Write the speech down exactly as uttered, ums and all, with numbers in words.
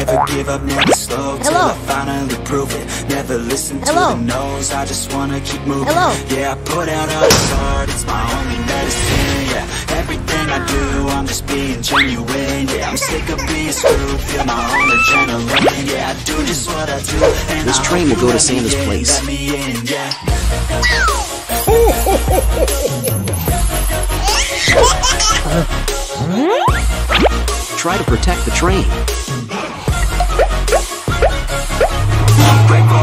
Never give up, never slow, till Hello. I finally prove it. Never listen to Hello. the no's, I just wanna keep moving. Hello. Yeah, I put out all this art, it's my only medicine. Yeah, everything I do, I'm just being genuine. Yeah, I'm sick of being screwed, feel my own adrenaline. Yeah, I do just what I do, and This I train hope will go you to let me Santa's in, place. let me in, yeah. Try to protect the train. I'm grateful